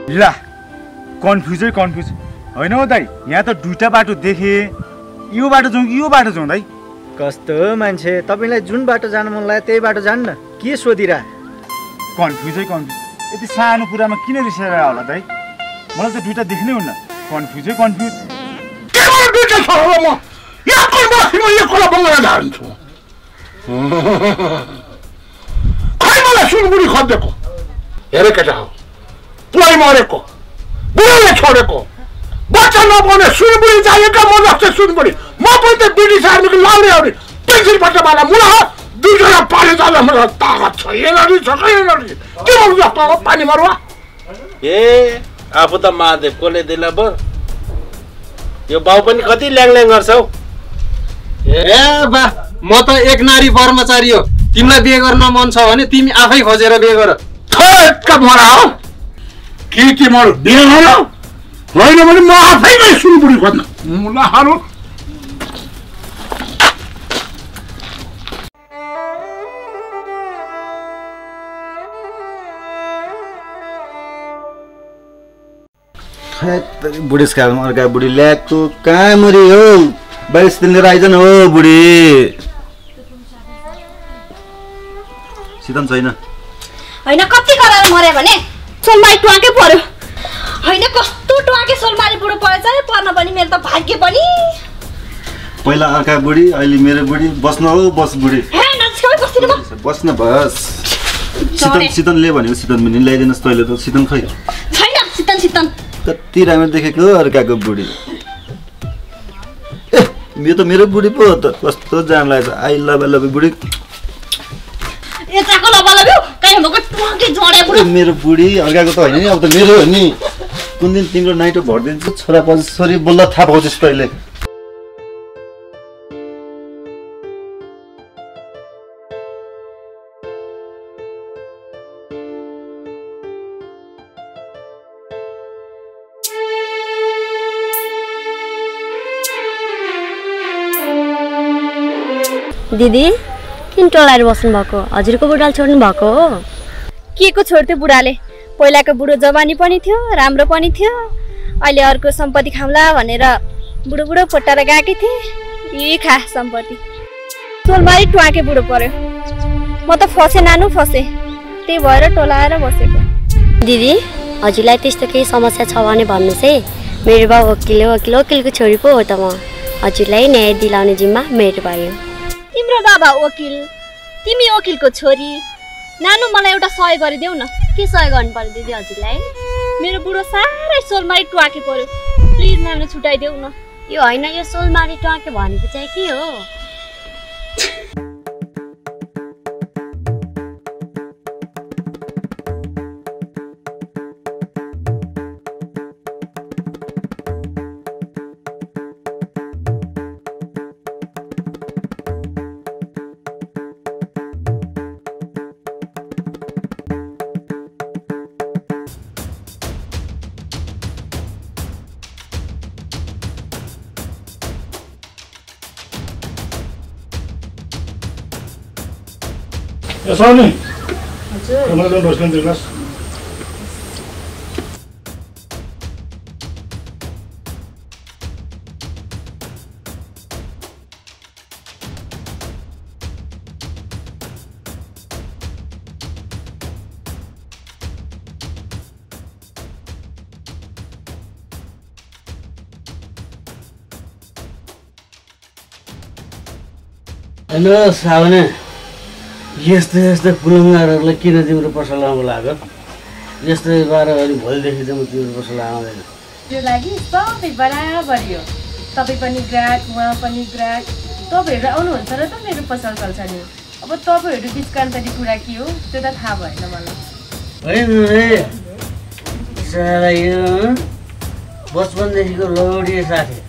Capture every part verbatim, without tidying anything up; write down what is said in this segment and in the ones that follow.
ला कन्फ्युजै कन्फ्युज होइन हो दाइ यहाँ त दुईटा बाटो देखे यो बाटो जाउँ कि यो बाटो जाउँ दाइ कस्तो मान्छे तपाईलाई जुन बाटो जान मन लाग्यो त्यही बाटो जान्न के सोधिरा कन्फ्युजै कन्फ्युज यति सानो कुरामा किन रिसाएर होला दाइ मलाई त दुईटा देख्नै हुन्न कन्फ्युजै कन्फ्युज के मलाई दुईटा छ हो म यहाँ कोही बस्तीमा यो कुरा बङ्गला झार्छु खै मलाई सुनबुढी खोजेको हेरे केटा हो पुरै मरेको बुढाले छोडेको बच्चा नपाउने सुनबुढी चाहिएका म जस्तै सुनबुढी म पनि त ब्रिटिस आर्मीको लाउने आउने पेन्सिल पट्टावाला मुला हो दुईजना पानी जाँदा मलाई तागत छ एनर्जी छ कहिले एनर्जी के भन्नु जस्तो हो पानी मरुवा ए आफू त महादेवकोले दिला बर यो बाउ पनि कति ल्याङल्याङ गर्छ हौ ए बा म त एक नारी कर्मचारी हो तिमीलाई बिहे गर्न मन छ भने तिमी आफै खोजेर बिहे गर ठेक्का मरा हो के के मर बिहे गर होइन भने म आफै नै सुनबुढी खोज्न मुलाहरू बुढेसकालमा अर्का बुढी ल्याएको कहाँ मरि हो बाइस दिन लिएर आइजन हो बुढी सितम छैन होइन कति करार मर्यो भने सोलमारी टुवाकै पर्यो होइन कस्तो टुवाके सोलमारी बुढो परेछ है पर्न पनि मेरो त भाग्य पनि पहिला अर्का बुढी अहिले मेरो बुढी बस्न हो बस बुढी बस्न बस सितन सितनले भनेको सितन पनि ल्याइदिनुहोस् तैँले त सितन खै छैन सितन सितन कति राम्रो देखेको अर्काको बुढी ए यो त मेरो बुढी पो त कस्तो जाम लाग्छ आई लभ लभ बुढी यताको लभ लभ काई भएको टुवाके जडे बुढी मेरो बुढी अर्काको त होइन नि अब त मेरो हो नि कुन दिन तिम्रो नाइटो भर्दिन्छु छोरा पछि छोरी बल्ल थाहा पाउँछस् तैँले दिदी किन टोलाएर बस्नु भएको हजुरको बुढाले छोड्नु भएको हो के को छोड्थ्यो बुढाले पहिलाको बुढो जवानी पनि थियो राम्रो पनि थियो अहिले अर्को सम्पत्ति खाउँला भनेर बुढो बुढो फोटाएर गएकी थिए यी खा सम्पत्ति सोलमारी टुवाके बुढो पर्यो म त फसे नानु फसे त्यही भएर टोलाएर बसेको दिदी हजुरलाई त्यस्तो केही समस्या छ भने भन्नुहोस् है मेरो बाउ वकिल हो वकिल वकिलको छोरी पो हो त म हजुरलाई न्याय दिलाउने जिम्मा मेरो भयो तिम्रो बाबा वकिल तिमी वकिलको छोरी नानु मलाई एउटा सहयोग गरिदेऊ न के सहयोग गर्नु पर्यो दिदी हजुरलाई मेरो बुढो साह्रै सोलमारी टुवाके पर्यो प्लिज नानु छुटाइदेऊ न यो होइन यो सोलमारी टुवाके भनेको चाहिँ के हो Sorry. Come on, don't stand there. Hello सावने यस्तो यस्तो पुलङ्गारहरूलाई किन तिम्रो पसलमा लाग्यो यस्तो बाह्र भने भोलिदेखि चाहिँ म तिम्रो पसल आउँदैन त्यो लागि सबै बराबर हो तपाईँ पनि ग्राहक उहाँ पनि ग्राहक तपाईँहरू आउनुहुन्छ र त मेरो पसल चल्छ नि अब तपाईँहरू बिच कान्तरी कुरा के हो त्यो त थाहा भएन मलाई होइन रे सारा यो बचपनदेखिको लौडी साथी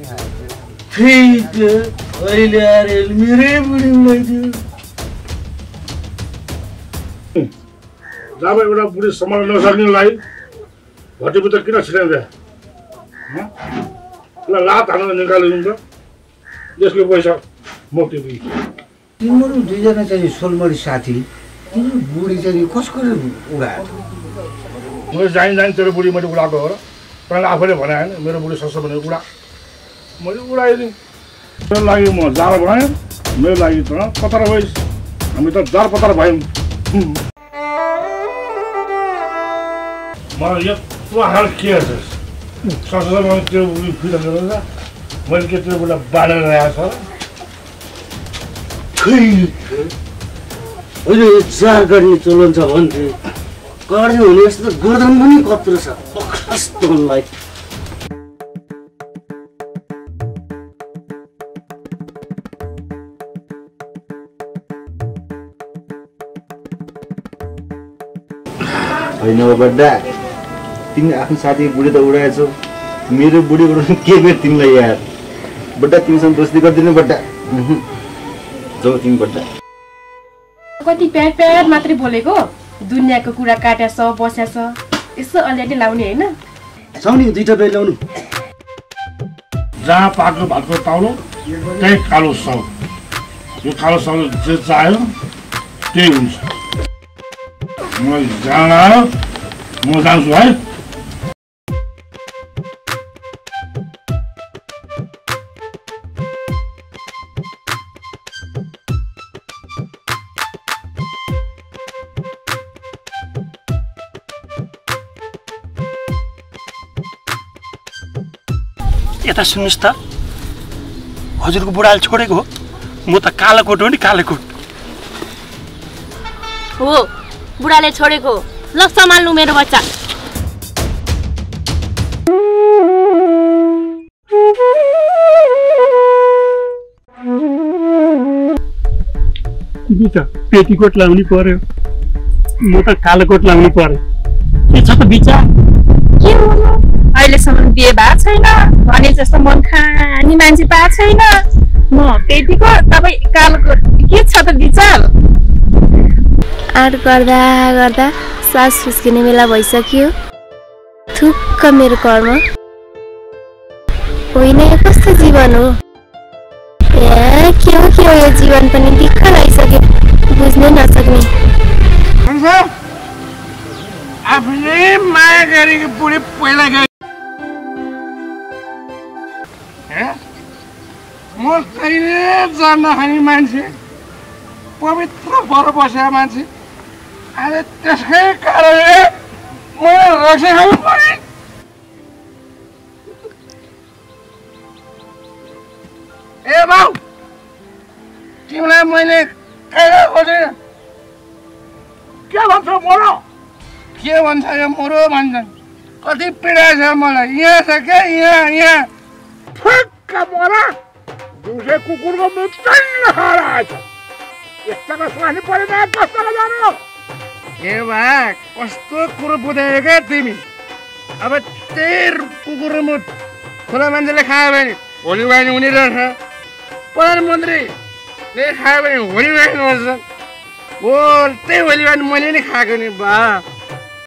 फेरि अहिले आएर मेरै बुढी लगाइदियो जब एउटा बुढी सम्हाल्न नसक्नेलाई भट्टीपुत्र किन छिराउँदै ल लात हालेर निकालिदिन्छ यसको पैसा म तिमी तिम्रो दुईजना चाहिँ सोलमरी साथी तिम्रो बुढी चाहिँ कसको उडायो मैले जाइन जाइन तेरो बुढी मैले उडाएको हो र तैँले आफैले भने होइन मेरो बुढी सस्तो भनेर उडा मैले उडाइदिएँ मेरो लागि म जार बनाएँ मेरो लागि त पतार भइस् हामी त जार पतार भयौँ मलाई यत्रो हाल के छ सस्तो मैले त्यो फिर्ता गरेर मैले के त्यो बुढा बाँडेर राखेको छ खै अहिले जार गर्ने चलन छ भन्थे गर्ने हुने यस्तो त गर्दन पनि कत्रो छ पखस्तोलाई होइन बड्डा तिमी आफ्नो साथी बुढी त उडाएछौ मेरो बुढी उडाउनु के मेरो तिमीलाई यार बड्डा तिमीसँग दोस्ती गर्दिनँ बड्डा जाऊ तिमी बड्डा कति प्यार प्यार मात्रै बोलेको दुनियाँको कुरा काट्याछ बस्याछ यसो अलिअलि लाउने होइन साउनी दुईटा बेल ल्याउनु जहाँ पाको भातको ताउलो त्यही कालो साउ यो कालो साउ जे चाह्यो त्यही हुन्छ म जान आयो म जान्छु है यता सुन्नुहोस् त हजुरको बुढाले छोडेको हो म त कालो कोट हो नि कालो कोट हो बुढाले छोडेको ल सम्हाल्नु मेरो बच्चा बिचा पेटीकोट लाउनु पर्यो म त कालो कोट लाउनु पर्यो के छ त बिचा के हो अहिलेसम्म बिहे भएको छैन भने जस्तो मन खाने मान्छे पाएको छैन म पेटीको तपाईँ कालो के छ त विचार आँट गर्दा गर्दा सास फुस्किने बेला भइसक्यो थुक्क मेरो कर्म होइन यो कस्तो जीवन हो ए के हो के हो यो जीवन पनि दिक्क लागिसक्यो बुझ्नै नसक्ने आफूले माया गरेको बुढी पहिला गए म कहिले जान्न खाने मान्छे पवित्र भएर बसेको मान्छे अहिले त्यसकै कारणले मैले रक्सी खानु पर्यो ए बाउ तिमीलाई मैले कहिले खोजेन के भन्छ मोरो के भन्छ यो मोरो भन्छन् कति पीडा छ मलाई यहाँ छ क्या यहाँ यहाँ ठुक्क मोरा दिउँसो कुकुरको मुटन्न खाएर आएछ यस्ताको स्वास्नी परेन कस्तो जानु ए भा कस्तो कुरो बुझायो क्या तिमी अब त्यही कुकुर मुट ठुलो मान्छेले खायो भने होली वानी हुने रहेछ प्रधानमन्त्रीले खायो भने होली वानी गर्छ हो त्यही होली वानी मैले नै खाएको नि बा